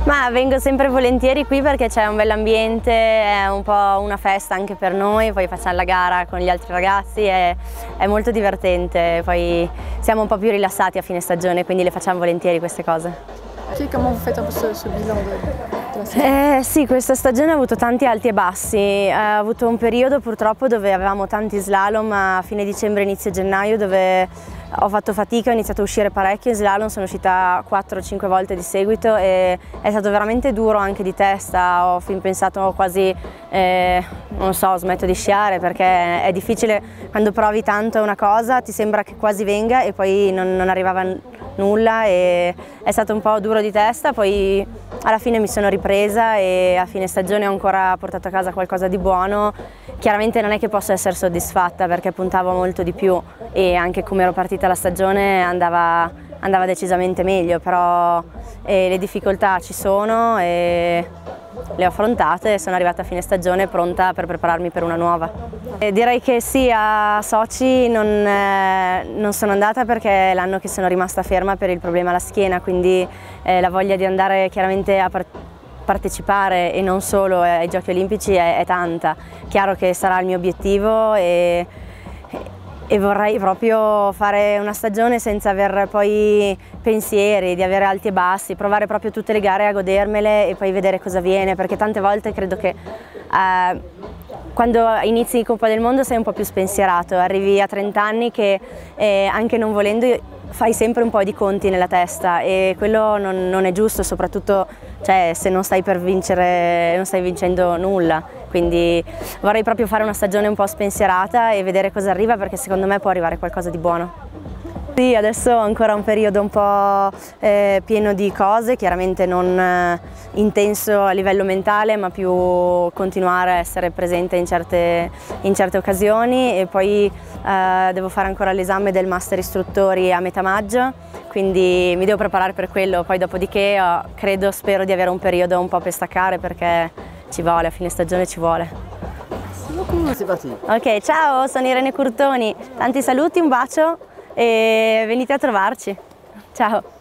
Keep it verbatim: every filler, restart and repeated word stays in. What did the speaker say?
Ma vengo sempre volentieri qui perché c'è un bell'ambiente, è un po' una festa anche per noi, poi facciamo la gara con gli altri ragazzi, è, è molto divertente, poi siamo un po' più rilassati a fine stagione, quindi le facciamo volentieri queste cose. Okay, comment vous faites un peu ce, ce bilan de, de la saison? Eh, sì, questa stagione ha avuto tanti alti e bassi, eh, ha avuto un periodo purtroppo dove avevamo tanti slalom a fine dicembre, inizio gennaio, dove ho fatto fatica, ho iniziato a uscire parecchio in slalom, sono uscita quattro cinque volte di seguito e è stato veramente duro anche di testa, ho fin pensato quasi, eh, non so, smetto di sciare perché è difficile quando provi tanto una cosa, ti sembra che quasi venga e poi non, non arrivava nulla e è stato un po' duro di testa, poi alla fine mi sono ripresa e a fine stagione ho ancora portato a casa qualcosa di buono. Chiaramente non è che posso essere soddisfatta perché puntavo molto di più e anche come ero partita la stagione andava, andava decisamente meglio, però eh, le difficoltà ci sono e le ho affrontate e sono arrivata a fine stagione pronta per prepararmi per una nuova. E direi che sì, a Sochi non, eh, non sono andata perché è l'anno che sono rimasta ferma per il problema alla schiena, quindi eh, la voglia di andare chiaramente a partire partecipare e non solo ai Giochi Olimpici è, è tanta. Chiaro che sarà il mio obiettivo e, e vorrei proprio fare una stagione senza aver poi pensieri, di avere alti e bassi, provare proprio tutte le gare a godermele e poi vedere cosa viene, perché tante volte credo che eh, quando inizi in Coppa del Mondo sei un po' più spensierato, arrivi a trenta anni che eh, anche non volendo fai sempre un po' di conti nella testa e quello non, non è giusto, soprattutto cioè, se non stai per vincere, non stai vincendo nulla, quindi vorrei proprio fare una stagione un po' spensierata e vedere cosa arriva perché secondo me può arrivare qualcosa di buono. Sì, adesso ho ancora un periodo un po' eh, pieno di cose, chiaramente non eh, intenso a livello mentale ma più continuare a essere presente in certe, in certe occasioni e poi eh, devo fare ancora l'esame del master istruttori a metà maggio, quindi mi devo preparare per quello, poi dopodiché oh, credo, spero di avere un periodo un po' per staccare perché ci vuole, a fine stagione ci vuole. Ok, ciao, sono Irene Curtoni, tanti saluti, un bacio e venite a trovarci. Ciao!